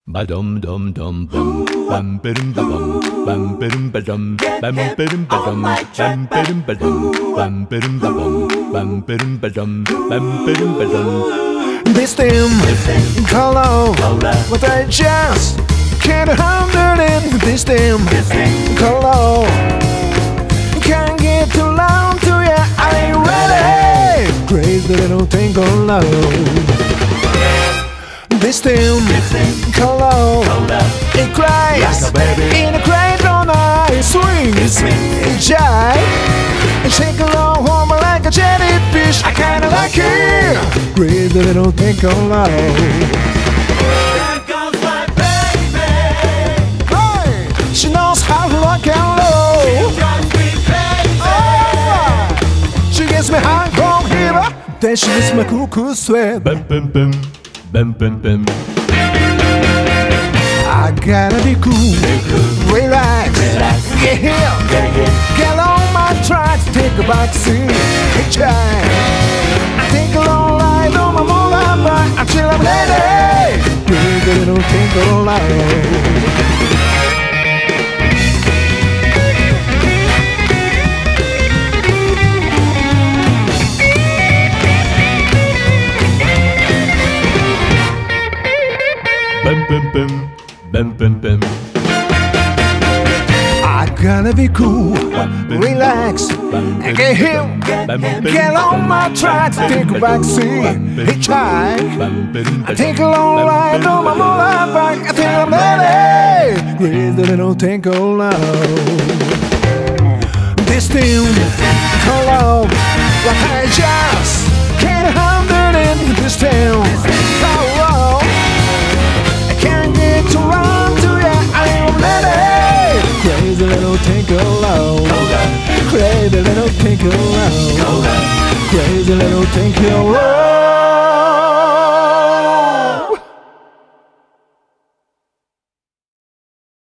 Ba dum dum dum bum bum ba-dum ba bum bum ba-dum ba dum bum ba-dum ba dum bum ba-dum ba dum bum ba-dum ba bum bum ba-dum ba dum bum ba-dum ba dum. This thing, color, what I just can't handle it. This thing, color, can't get too long to ya. Are you ready? Crazy little thing called love. This thing, color, it cries in a cradle night. Swing, it jive, it shake along home like a jellyfish. I kinda like it. Crazy little thing called love. There goes my baby. Hey, she knows how to rock and roll. She drives me crazy. Oh, she gets me high from here. Then she gets my cuckoo sweat. Bum bum bum bum bum bum. I gotta be cool, relax, get here, get on my tracks, take a back seat, hitchhike. I take a long ride on my motorbike until I'm ready. Bring a little tinkle light. Bum bum bum bum bum bum. I gotta be cool, relax, and get here, get on my tracks, take a back seat, hitchhike. I take a long ride on my motorbike until I'm ready. Crazy little tinkle now. This thing called love, like I just can't handle it. This thing called love, I can't get to run to ya. I am ready. Crazy little tinkle love, crazy little tinkle love, crazy little tinkle love.